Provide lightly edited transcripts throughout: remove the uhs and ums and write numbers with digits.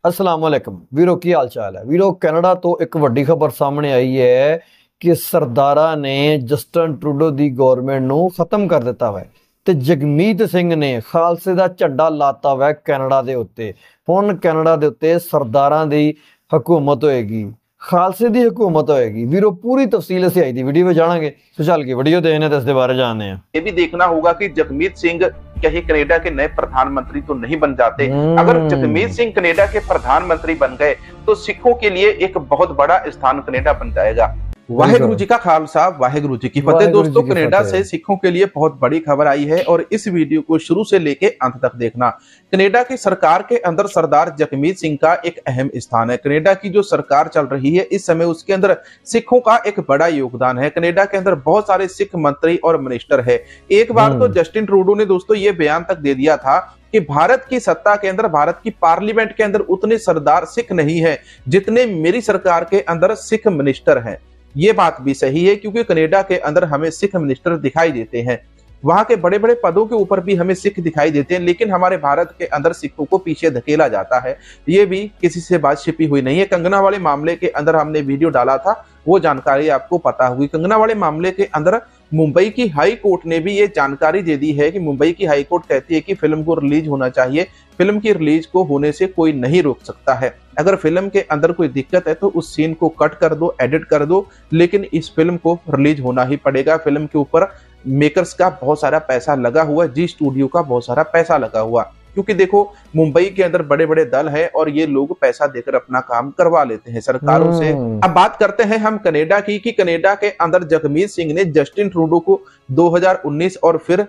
अस्सलाम वालेकुम वीरो की हाल चाल है। वीरो कनाडा तो एक वड्डी खबर सामने आई है कि सरदारा ने जस्टिन ट्रूडो दी गवर्नमेंट ਨੂੰ ਖਤਮ ਕਰ ਦਿੱਤਾ ਹੈ ਤੇ ਜਗਮੀਤ ਸਿੰਘ ਨੇ ਖਾਲਸੇ ਦਾ ਝੰਡਾ ਲਾਤਾ ਹੈ ਕੈਨੇਡਾ ਦੇ ਉੱਤੇ। ਹੁਣ ਕੈਨੇਡਾ ਦੇ ਉੱਤੇ ਸਰਦਾਰਾਂ ਦੀ ਹਕੂਮਤ ਹੋਏਗੀ, ਖਾਲਸੇ ਦੀ ਹਕੂमत होएगी। वीरो पूरी तफसील से आई थी वीडियो में जानेंगे, तो चल के वीडियो देखने तो इसके बारे जानने हैं। ये भी देखना होगा कि जगमीत सिंह कहीं कनाडा के नए प्रधानमंत्री तो नहीं बन जाते। अगर जगमीत सिंह कनाडा के प्रधानमंत्री बन गए तो सिखों के लिए एक बहुत बड़ा स्थान कनाडा बन जाएगा। वाहेगुरु जी का खालसा, वाहेगुरु जी की फतेह। दोस्तों, कनाडा से सिखों के लिए बहुत बड़ी खबर आई है और इस वीडियो को शुरू से लेके अंत तक देखना। कनाडा की सरकार के अंदर सरदार जगमीत सिंह का एक अहम स्थान है। कनाडा की जो सरकार चल रही है इस समय, उसके अंदर सिखों का एक बड़ा योगदान है। कनाडा के अंदर बहुत सारे सिख मंत्री और मिनिस्टर है। एक बार तो जस्टिन ट्रूडो ने दोस्तों ये बयान तक दे दिया था कि भारत की सत्ता के अंदर, भारत की पार्लियामेंट के अंदर उतने सरदार सिख नहीं है जितने मेरी सरकार के अंदर सिख मिनिस्टर हैं। ये बात भी सही है क्योंकि कनाडा के अंदर हमें सिख मिनिस्टर दिखाई देते हैं, वहां के बड़े बड़े पदों के ऊपर भी हमें सिख दिखाई देते हैं, लेकिन हमारे भारत के अंदर सिखों को पीछे धकेला जाता है। ये भी किसी से बात छिपी हुई नहीं है। कंगना वाले मामले के अंदर हमने वीडियो डाला था, वो जानकारी आपको पता हुई। कंगना वाले मामले के अंदर मुंबई की हाई कोर्ट ने भी ये जानकारी दे दी है कि मुंबई की हाई कोर्ट कहती है कि फिल्म को रिलीज होना चाहिए, फिल्म की रिलीज को होने से कोई नहीं रोक सकता है। अगर फिल्म के अंदर कोई दिक्कत है तो उस सीन को कट कर दो, एडिट कर दो, लेकिन इस फिल्म को रिलीज होना ही पड़ेगा। फिल्म के ऊपर मेकर्स का बहुत सारा पैसा लगा हुआ, जी स्टूडियो का बहुत सारा पैसा लगा हुआ, क्योंकि देखो मुंबई के अंदर बड़े बड़े दल हैं और ये लोग पैसा देकर अपना काम करवा लेते हैं सरकारों से। अब बात करते हैं हम कनाडा की कि कनाडा के अंदर जगमीत सिंह ने जस्टिन ट्रूडो को 2019 और फिर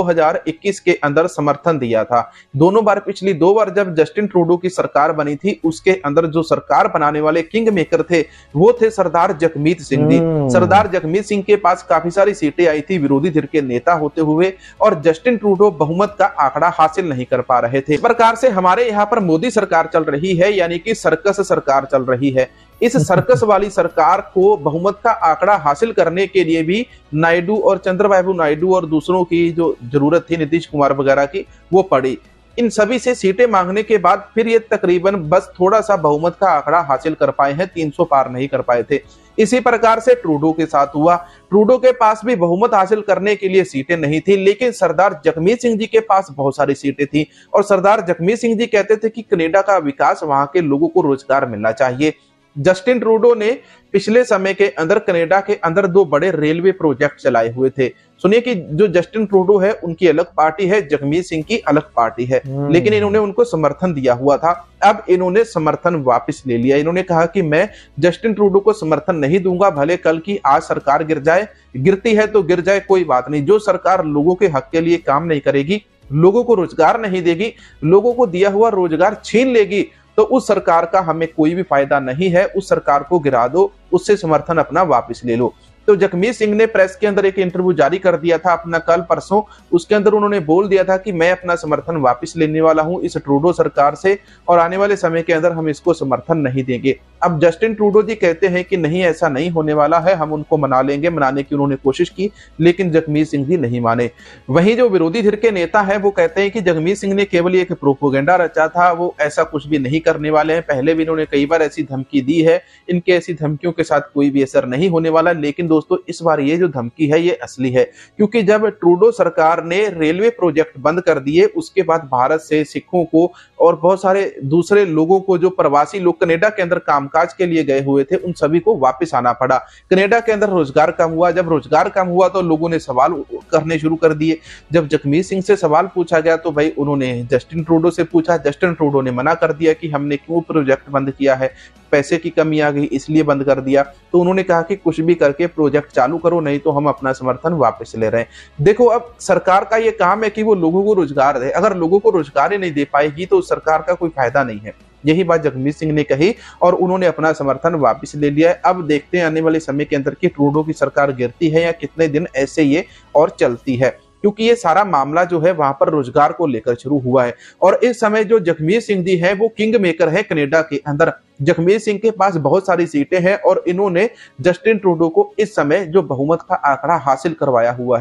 2021 के अंदर समर्थन दिया था। दोनों बार, पिछली दो बार जब जस्टिन ट्रूडो की सरकार बनी थी उसके अंदर जो सरकार बनाने वाले किंग मेकर थे वो थे सरदार जगमीत सिंह जी। सरदार जगमीत सिंह के पास काफी सारी सीटें आई थी विरोधी धिर के नेता होते हुए, और जस्टिन ट्रूडो बहुमत का आंकड़ा हासिल नहीं कर पा रहे थे। इस प्रकार से हमारे यहाँ पर मोदी सरकार चल रही है, यानी कि सर्कस सरकार चल रही है। इस सर्कस वाली सरकार को बहुमत का आंकड़ा हासिल करने के लिए भी नायडू और चंद्रबाबू नायडू और दूसरों की जो जरूरत थी, नीतीश कुमार वगैरह की, वो पड़ी। इन सभी से सीटें मांगने के बाद फिर ये तकरीबन बस थोड़ा सा बहुमत का आंकड़ा हासिल कर पाए हैं, 300 पार नहीं कर पाए थे। इसी प्रकार से ट्रूडो के साथ हुआ। ट्रूडो के पास भी बहुमत हासिल करने के लिए सीटें नहीं थी, लेकिन सरदार जगमीत सिंह जी के पास बहुत सारी सीटें थी और सरदार जगमीत सिंह जी कहते थे कि कनाडा का विकास, वहां के लोगों को रोजगार मिलना चाहिए। जस्टिन ट्रूडो ने पिछले समय के अंदर कनाडा के अंदर 2 बड़े रेलवे प्रोजेक्ट चलाए हुए थे। सुनिए कि जो जस्टिन ट्रूडो है उनकी अलग पार्टी है, जगमीत सिंह की अलग पार्टी है, लेकिन इन्होंने उनको समर्थन दिया हुआ था। अब इन्होंने समर्थन वापस ले लिया। इन्होंने कहा कि मैं जस्टिन ट्रूडो को समर्थन नहीं दूंगा, भले कल की आज सरकार गिर जाए, गिरती है तो गिर जाए, कोई बात नहीं। जो सरकार लोगों के हक के लिए काम नहीं करेगी, लोगों को रोजगार नहीं देगी, लोगों को दिया हुआ रोजगार छीन लेगी, तो उस सरकार का हमें कोई भी फायदा नहीं है। उस सरकार को गिरा दो, उससे समर्थन अपना वापस ले लो। तो जगमीत सिंह ने प्रेस के अंदर एक इंटरव्यू जारी कर दिया था अपना कल परसों। उसके अंदर उन्होंने बोल दिया था कि मैं अपना समर्थन वापस लेने वाला हूं इस ट्रूडो सरकार से, और आने वाले समय के अंदर हम इसको समर्थन नहीं देंगे। अब जस्टिन ट्रूडो जी कहते हैं कि नहीं, ऐसा नहीं होने वाला है, हम उनको मना लेंगे। मनाने की उन्होंने कोशिश की, लेकिन जगमीत सिंह जी नहीं माने। वहीं जो विरोधी धिर के नेता है वो कहते हैं कि जगमीत सिंह ने केवल एक प्रोपोगेंडा रचा था, वो ऐसा कुछ भी नहीं करने वाले हैं। पहले भी इन्होंने कई बार ऐसी धमकी दी है, इनके ऐसी धमकियों के साथ कोई भी असर नहीं होने वाला। लेकिन दोस्तों, इस बार ये जो धमकी है ये असली है, क्योंकि जब ट्रूडो सरकार ने रेलवे प्रोजेक्ट बंद कर दिए उसके बाद भारत से सिखों को और बहुत सारे दूसरे लोगों को, जो प्रवासी लोग कनाडा के अंदर कामकाज के लिए गए हुए थे, उन सभी को वापस आना पड़ा। कनाडा के अंदर रोजगार कम हुआ। जब रोजगार कम हुआ तो लोगों ने सवाल करने शुरू कर दिए। जब जगमीत सिंह से सवाल पूछा गया तो भाई उन्होंने जस्टिन ट्रूडो से पूछा। जस्टिन ट्रूडो ने मना कर दिया कि हमने क्यों प्रोजेक्ट बंद किया है, पैसे की कमी आ गई इसलिए बंद कर दिया। तो उन्होंने कहा कि कुछ भी करके प्रोजेक्ट चालू करो, नहीं तो हम अपना समर्थन वापस ले रहे हैं। देखो, अब सरकार का ये काम है कि वो लोगों को रोजगार दे। अगर लोगों को रोजगार ही नहीं दे पाएगी तो उस सरकार का कोई फायदा नहीं है। यही बात जगमीत सिंह ने कही और उन्होंने अपना समर्थन वापस ले लिया है। अब देखते हैं आने वाले समय के अंदर कि ट्रूडो की सरकार गिरती है या कितने दिन ऐसे ये और चलती है, क्योंकि ये सारा मामला जो है वहां पर रोजगार को लेकर शुरू हुआ है। और इस समय जो जगमीत सिंह जी है वो किंग मेकर है कनाडा के अंदर। जगमीत सिंह के पास बहुत सारी सीटें हैं और इन्होंने जस्टिन ट्रूडो को इस समय जो बहुमत का आंकड़ा हासिल करवाया हुआ है।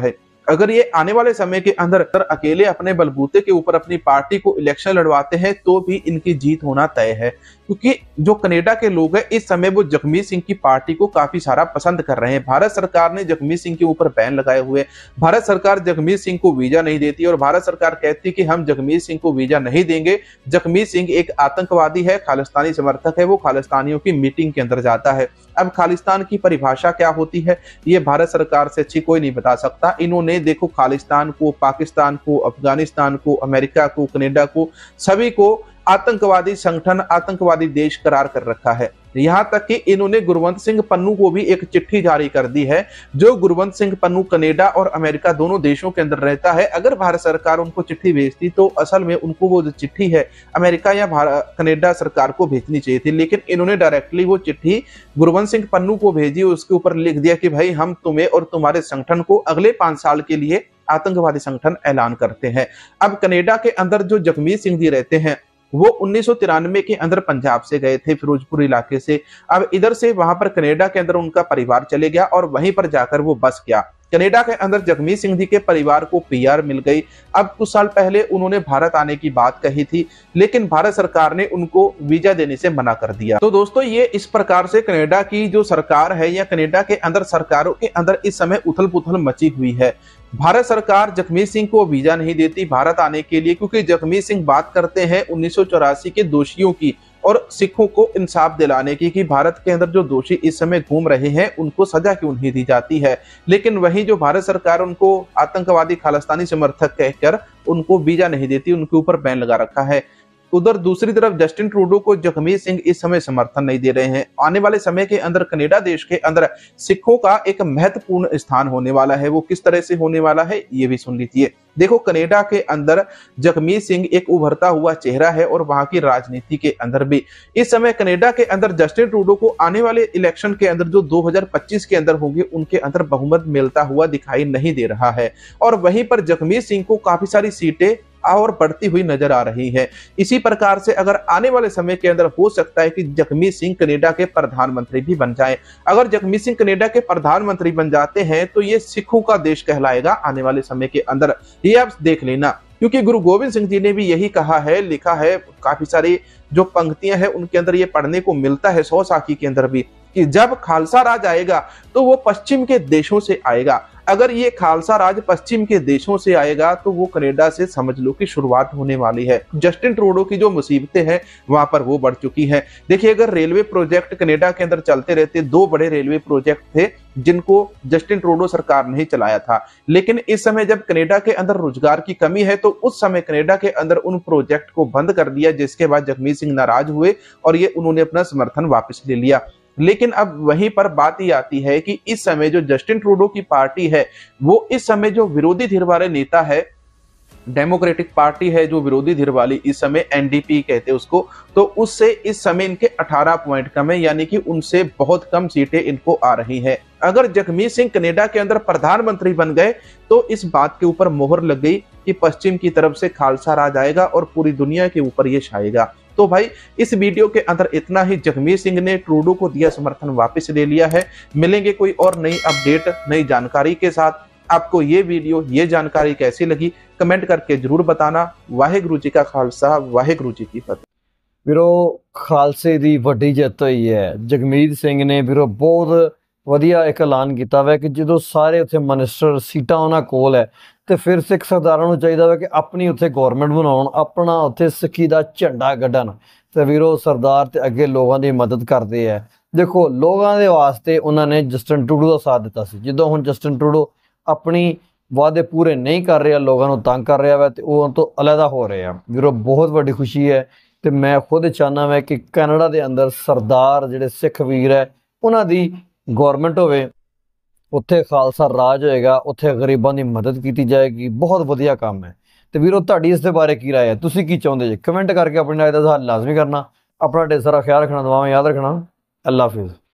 अगर ये आने वाले समय के अंदर अकेले अपने बलबूते के ऊपर अपनी पार्टी को इलेक्शन लड़वाते हैं तो भी इनकी जीत होना तय है, क्योंकि जो कनाडा के लोग हैं इस समय वो जगमीत सिंह की पार्टी को काफी सारा पसंद कर रहे हैं। भारत सरकार ने जगमीत सिंह के ऊपर बैन लगाए हुए, भारत सरकार जगमीत सिंह को वीजा नहीं देती और भारत सरकार कहती कि हम जगमीत सिंह को वीजा नहीं देंगे। जगमीत सिंह एक आतंकवादी है, खालिस्तानी समर्थक है, वो खालिस्तानियों की मीटिंग के अंदर जाता है। अब खालिस्तान की परिभाषा क्या होती है ये भारत सरकार से अच्छी कोई नहीं बता सकता। इन्होंने देखो खालिस्तान को, पाकिस्तान को, अफगानिस्तान को, अमेरिका को, कनाडा को, सभी को आतंकवादी संगठन, आतंकवादी देश करार कर रखा है। यहां तक कि इन्होंने गुरवंत सिंह पन्नू को भी एक चिट्ठी जारी कर दी है। जो गुरवंत सिंह पन्नू कनाडा और अमेरिका दोनों देशों के अंदर रहता है, अगर भारत सरकार उनको चिट्ठी भेजती तो असल में उनको वो जो चिट्ठी है अमेरिका या कनाडा सरकार को भेजनी चाहिए थी, लेकिन इन्होंने डायरेक्टली वो चिट्ठी गुरवंत सिंह पन्नू को भेजी। उसके ऊपर लिख दिया कि भाई हम तुम्हें और तुम्हारे संगठन को अगले 5 साल के लिए आतंकवादी संगठन ऐलान करते हैं। अब कनाडा के अंदर जो जगमीत सिंह जी रहते हैं वो 1993 के अंदर पंजाब से गए थे, फिरोजपुर इलाके से। अब इधर से वहां पर कनाडा के अंदर उनका परिवार चले गया और वहीं पर जाकर वो बस गया। कनाडा के अंदर जगमीत सिंह जी के परिवार को पीआर मिल गई। अब कुछ साल पहले उन्होंने भारत आने की बात कही थी, लेकिन भारत सरकार ने उनको वीजा देने से मना कर दिया। तो दोस्तों ये इस प्रकार से कनाडा की जो सरकार है या कनाडा के अंदर सरकारों के अंदर इस समय उथल पुथल मची हुई है। भारत सरकार जगमीत सिंह को वीजा नहीं देती भारत आने के लिए, क्योंकि जगमीत सिंह बात करते हैं 1984 के दोषियों की और सिखों को इंसाफ दिलाने की, कि भारत के अंदर जो दोषी इस समय घूम रहे हैं उनको सजा क्यों नहीं दी जाती है। लेकिन वहीं जो भारत सरकार उनको आतंकवादी खालिस्तानी समर्थक कहकर उनको वीजा नहीं देती, उनके ऊपर बैन लगा रखा है। उधर दूसरी तरफ जस्टिन ट्रूडो को जगमीत सिंह इस समय समर्थन नहीं दे रहे हैं। आने वाले समय के अंदर कनाडा देश के अंदर सिखों का एक महत्वपूर्ण स्थान होने वाला है। वो किस तरह से होने वाला है ये भी सुन लीजिए। देखो कनाडा के अंदर जगमीत सिंह एक उभरता हुआ चेहरा है और वहां की राजनीति के अंदर भी इस समय कनाडा के अंदर जस्टिन ट्रूडो को आने वाले इलेक्शन के अंदर जो 2025 के अंदर होंगे उनके अंदर बहुमत मिलता हुआ दिखाई नहीं दे रहा है। और वहीं पर जगमीत सिंह को काफी सारी सीटें और बढ़ती हुई नजर आ रही है। इसी प्रकार से अगर आने वाले समय के अंदर हो सकता है कि जगमीत सिंह कनाडा के प्रधानमंत्री भी बन जाएं। अगर जगमीत सिंह कनाडा के प्रधानमंत्री बन जाते हैं तो ये सिखों का देश कहलाएगा आने वाले समय के अंदर, ये आप देख लेना। क्योंकि गुरु गोविंद सिंह जी ने भी यही कहा है, लिखा है, काफी सारी जो पंक्तियां हैं उनके अंदर ये पढ़ने को मिलता है 100 साखी के अंदर भी, कि जब खालसा राज आएगा तो वो पश्चिम के देशों से आएगा। अगर ये खालसा राज पश्चिम के देशों से आएगा तो वो कनाडा से समझ लो कि शुरुआत होने वाली है। जस्टिन ट्रूडो की जो मुसीबतें हैं वहां पर वो बढ़ चुकी हैं। देखिए अगर रेलवे प्रोजेक्ट कनाडा के अंदर चलते रहते, 2 बड़े रेलवे प्रोजेक्ट थे जिनको जस्टिन ट्रूडो सरकार ने चलाया था, लेकिन इस समय जब कनाडा के अंदर रोजगार की कमी है तो उस समय कनाडा के अंदर उन प्रोजेक्ट को बंद कर दिया, जिसके बाद जगमीत सिंह नाराज हुए और ये उन्होंने अपना समर्थन वापस ले लिया। लेकिन अब वहीं पर बात ही आती है कि इस समय जो जस्टिन ट्रूडो की पार्टी है वो इस समय जो विरोधी धीर वाले नेता है, डेमोक्रेटिक पार्टी है जो विरोधी धीर वाली, इस समय एनडीपी कहते हैं उसको, तो उससे इस समय इनके 18 पॉइंट कम है, यानी कि उनसे बहुत कम सीटें इनको आ रही हैं। अगर जगमीत सिंह कनाडा के अंदर प्रधानमंत्री बन गए तो इस बात के ऊपर मोहर लग गई कि पश्चिम की तरफ से खालसा राज आएगा और पूरी दुनिया के ऊपर ये छाएगा। तो भाई इस वीडियो के अंदर इतना ही। जगमीत सिंह ने ट्रूडो को दिया समर्थन वापस ले लिया है। मिलेंगे कोई और नई अपडेट, नई जानकारी के साथ। आपको ये वीडियो, ये जानकारी कैसी लगी कमेंट करके जरूर बताना। वाहेगुरु जी का खालसा, वाहेगुरु जी की फतेह। ਵੀਰੋ ਖਾਲਸੇ ਦੀ ਵੱਡੀ ਜਿੱਤ ਹੋਈ ਹੈ। ਜਗਮੀਤ ਸਿੰਘ ਨੇ ਵੀਰੋ ਬਹੁਤ ਵਧੀਆ ਇੱਕ ਐਲਾਨ ਕੀਤਾ ਵਾ ਕਿ ਜਦੋਂ ਸਾਰੇ ਉੱਥੇ ਮਿਨਿਸਟਰ ਸੀਟਾਂ ਉਹਨਾਂ ਕੋਲ ਹੈ ਤੇ ਫਿਰ ਸਿੱਖ ਸਰਦਾਰਾਂ ਨੂੰ ਚਾਹੀਦਾ ਵਾ ਕਿ ਆਪਣੀ ਉੱਥੇ ਗੌਰਮੈਂਟ ਬਣਾਉਣ, ਆਪਣਾ ਉੱਥੇ ਸਿੱਖੀ ਦਾ ਝੰਡਾ ਗੱਡਣ। ਤੇ ਵੀਰੋ ਸਰਦਾਰ ਤੇ ਅੱਗੇ ਲੋਕਾਂ ਦੀ ਮਦਦ ਕਰਦੇ ਹੈ। ਦੇਖੋ ਲੋਕਾਂ ਦੇ ਵਾਸਤੇ ਉਹਨਾਂ ਨੇ ਜਸਟਿਨ ਟਰੂਡੋ ਦਾ ਸਾਥ ਦਿੱਤਾ ਸੀ। ਜਦੋਂ ਹੁਣ ਜਸਟਿਨ ਟਰੂਡੋ ਆਪਣੀ ਵਾਅਦੇ ਪੂਰੇ ਨਹੀਂ ਕਰ ਰਿਹਾ, ਲੋਕਾਂ ਨੂੰ ਤੰਗ ਕਰ ਰਿਹਾ ਵਾ ਤੇ ਉਹ ਤੋਂ ਅਲੱਗਾ ਹੋ ਰਹੇ ਆ। ਵੀਰੋ ਬਹੁਤ ਵੱਡੀ ਖੁਸ਼ੀ ਹੈ ਤੇ ਮੈਂ ਖੁਦ ਚਾਹੁੰਦਾ ਮੈਂ ਕਿ ਕੈਨੇਡਾ ਦੇ ਅੰਦਰ ਸਰਦਾਰ ਜਿਹੜੇ ਸਿੱਖ ਵੀਰ ਹੈ ਉਹਨਾਂ ਦੀ ਗੌਰਮੈਂਟ ਹੋਵੇ, ਉੱਥੇ ਖਾਲਸਾ ਰਾਜ ਹੋਏਗਾ, ਉੱਥੇ ਗਰੀਬਾਂ ਦੀ ਮਦਦ ਕੀਤੀ ਜਾਏਗੀ। ਬਹੁਤ ਵਧੀਆ ਕੰਮ ਹੈ। ਤੇ ਵੀਰੋ ਤੁਹਾਡੀ ਇਸ ਦੇ ਬਾਰੇ ਕੀ ਰਾਏ ਹੈ? ਤੁਸੀਂ ਕੀ ਚਾਹੁੰਦੇ ਜੀ? ਕਮੈਂਟ ਕਰਕੇ ਆਪਣੀ ਰਾਏ ਦਾ ਹੱਲ ਲਾਜ਼ਮੀ ਕਰਨਾ। ਆਪਣਾ ਢੇਰ ਸਾਰਾ ਖਿਆਲ ਰੱਖਣਾ, ਦੁਆਵਾਂ ਯਾਦ ਰੱਖਣਾ। ਅੱਲਾ ਹਾਫਿਜ਼।